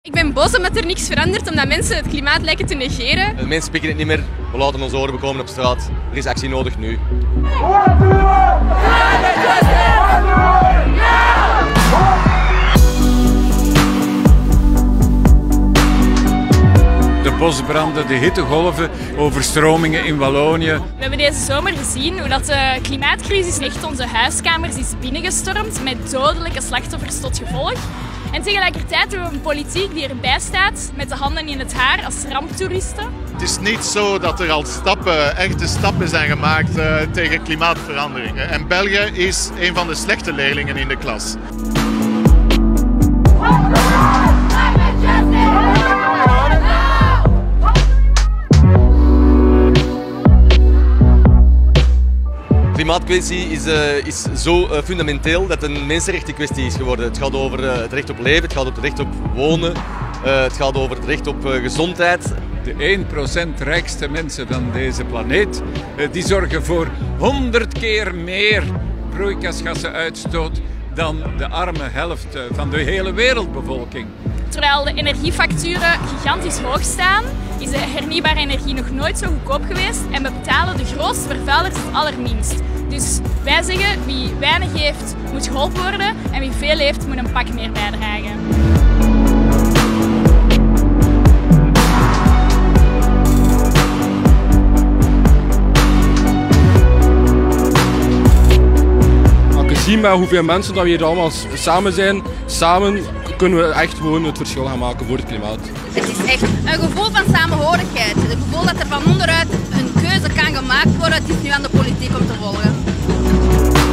Ik ben boos omdat er niks verandert, omdat mensen het klimaat lijken te negeren. De mensen pikken het niet meer, we laten ons oren bekomen op straat. Er is actie nodig nu. De bosbranden, de hittegolven, overstromingen in Wallonië. We hebben deze zomer gezien hoe dat de klimaatcrisis echt onze huiskamers is binnengestormd met dodelijke slachtoffers tot gevolg. En tegelijkertijd hebben we een politiek die erbij staat met de handen in het haar als ramptoeristen. Het is niet zo dat er al echte stappen zijn gemaakt tegen klimaatveranderingen. En België is een van de slechte leerlingen in de klas. De klimaatkwestie is zo fundamenteel dat het een mensenrechtenkwestie is geworden. Het gaat over het recht op leven, het gaat over het recht op wonen, het gaat over het recht op gezondheid. De 1% rijkste mensen van deze planeet, die zorgen voor 100 keer meer broeikasgassenuitstoot dan de arme helft van de hele wereldbevolking. Terwijl de energiefacturen gigantisch hoog staan, is de hernieuwbare energie nog nooit zo goedkoop geweest en we betalen de grootste vervuilers het allerminst. Dus wij zeggen, wie weinig heeft moet geholpen worden en wie veel heeft moet een pak meer bijdragen. Als je ziet met hoeveel mensen dat we hier allemaal samen zijn, samen kunnen we echt gewoon het verschil gaan maken voor het klimaat. Het is echt een gevoel van samenhorigheid. Het gevoel dat er van onderuit een keuze kan gemaakt worden. Het is nu aan de politiek om te volgen.